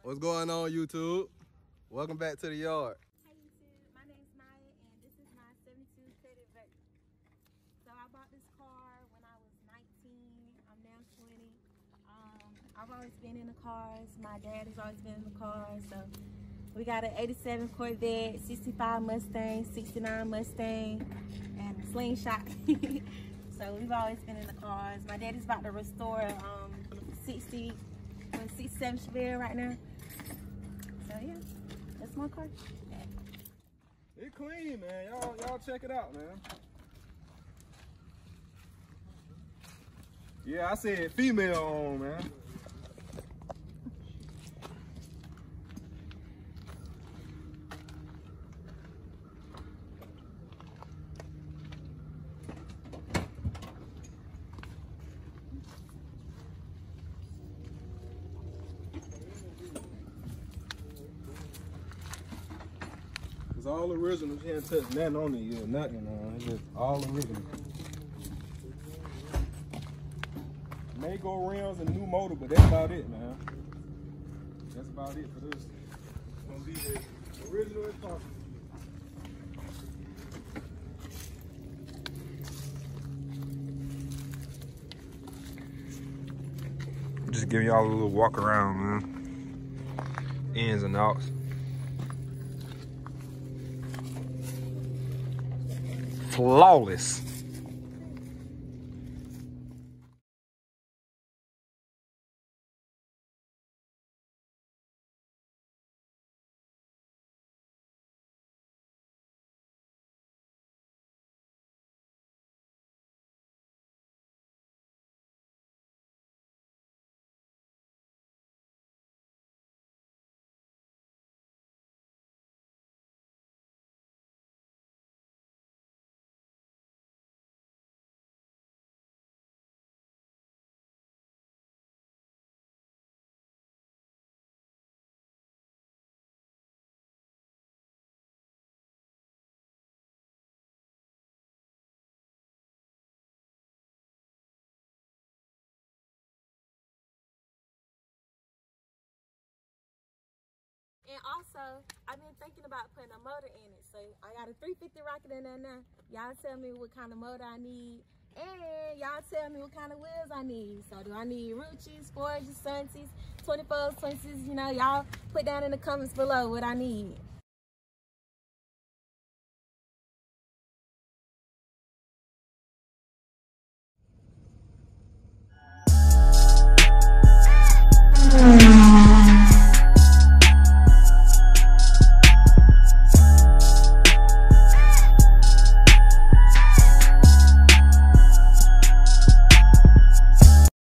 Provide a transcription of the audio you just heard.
What's going on, YouTube? Welcome back to the yard. Hey YouTube, my name's Naya and this is my 72 Convertible. So I bought this car when I was 19. I'm now 20. I've always been in the cars. My dad has always been in the cars. So we got an 87 Corvette, 65 Mustang, 69 Mustang, and Slingshot. So we've always been in the cars. My daddy's about to restore 67 Chevelle right now. So yeah, that's my car. It's clean, man. Y'all check it out, man. Yeah, I said female on, man. It's all original. You can't touch nothing on it or nothing. It's just all original. May go rims and new motor, but that's about it, man. That's about it for this. It's gonna be the original as possible. Just giving y'all a little walk around, man. Ins and outs. Flawless. And also, I've been thinking about putting a motor in it. So I got a 350 rocket in there now. Y'all tell me what kind of motor I need. And y'all tell me what kind of wheels I need. So do I need Ruchis, Forges, Sunties, 24s, 26s? You know, y'all put down in the comments below what I need.